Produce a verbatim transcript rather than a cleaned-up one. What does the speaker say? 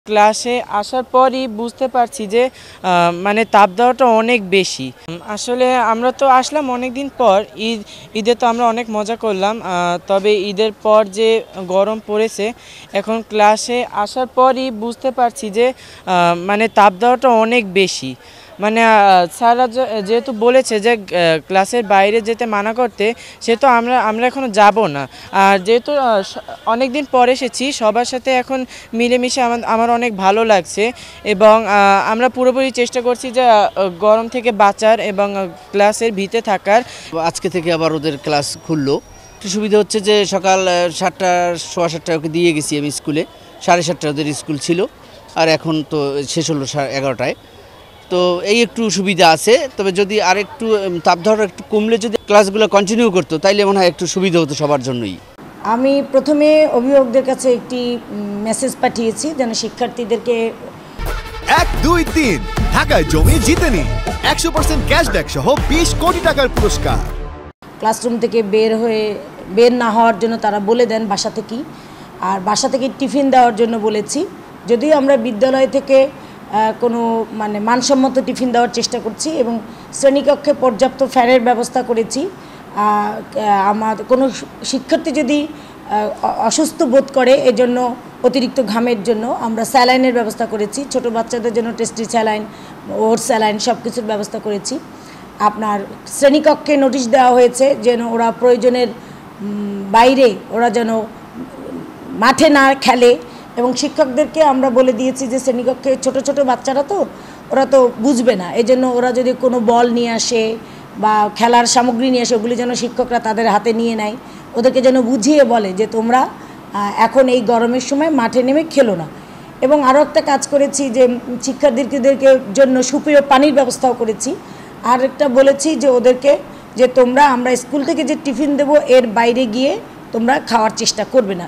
ক্লাসে আসার পরই বুঝতে পারছি যে মানে তাপদাহটা অনেক বেশি। আসলে আমরা তো আসলাম অনেক দিন পর, ঈদ ঈদে তো আমরা অনেক মজা করলাম, তবে ঈদের পর যে গরম পড়েছে এখন ক্লাসে আসার পরই বুঝতে পারছি যে মানে তাপদাহটা অনেক বেশি। মানে স্যাররা যেহেতু বলেছে যে ক্লাসের বাইরে যেতে মানা করতে, সেহেতু আমরা আমরা এখনও যাব না। আর যেহেতু অনেক দিন পর এসেছি, সবার সাথে এখন মিলেমিশে আমার আমার অনেক ভালো লাগছে এবং আমরা পুরোপুরি চেষ্টা করছি যে গরম থেকে বাঁচার এবং ক্লাসের ভিতরে থাকার। আজকে থেকে আবার ওদের ক্লাস খুললো। একটু সুবিধা হচ্ছে যে সকাল সাতটা সোয়া সাতটায় ওকে দিয়ে গেছি আমি স্কুলে, সাড়ে সাতটায় ওদের স্কুল ছিল, আর এখন তো শেষ হলো এগারোটায়। তো এই একটু সুবিধা আছে, তবে যদি আর একটু তাপদাহটা একটু কমলে যদি ক্লাসগুলো কন্টিনিউ করতো তাইলে মনে হয় একটু সুবিধা হতো সবার জন্যই। আমি প্রথমে অভিভাবকদের কাছে একটি মেসেজ পাঠিয়েছি যেন শিক্ষার্থীদেরকে এক দুই তিন ঢাকায় জমি জিতে নিন একশো পার্সেন্ট ক্যাশব্যাক সহ বিশ কোটি টাকার পুরস্কার। ক্লাসরুম থেকে বের হয়ে বের না হওয়ার জন্য তারা বলে দেন বাসা থেকেই, আর বাসা থেকে টিফিন দেওয়ার জন্য বলেছি। যদিও আমরা বিদ্যালয় থেকে কোনো মানে মানসম্মত টিফিন দেওয়ার চেষ্টা করছি এবং শ্রেণীকক্ষে পর্যাপ্ত ফ্যানের ব্যবস্থা করেছি। আমার কোনো শিক্ষার্থী যদি অসুস্থ বোধ করে এজন্য অতিরিক্ত ঘামের জন্য আমরা স্যালাইনের ব্যবস্থা করেছি, ছোট বাচ্চাদের জন্য টেস্টি স্যালাইন, ওর স্যালাইন সব কিছুর ব্যবস্থা করেছি। আপনার শ্রেণীকক্ষে নোটিশ দেওয়া হয়েছে যেন ওরা প্রয়োজনের বাইরে ওরা যেন মাঠে না খেলে, এবং শিক্ষকদেরকে আমরা বলে দিয়েছি যে শ্রেণীকক্ষে ছোট ছোট বাচ্চারা তো ওরা তো বুঝবে না, এজন্য ওরা যদি কোনো বল নিয়ে আসে বা খেলার সামগ্রী নিয়ে আসে ওগুলি যেন শিক্ষকরা তাদের হাতে নিয়ে নেয়, ওদেরকে যেন বুঝিয়ে বলে যে তোমরা এখন এই গরমের সময় মাঠে নেমে খেলো না। এবং আরও একটা কাজ করেছি যে শিক্ষার্থীদেরকে জন্য সুপেয় পানির ব্যবস্থাও করেছি। আর একটা বলেছি যে ওদেরকে যে তোমরা আমরা স্কুল থেকে যে টিফিন দেবো এর বাইরে গিয়ে তোমরা খাওয়ার চেষ্টা করবে না।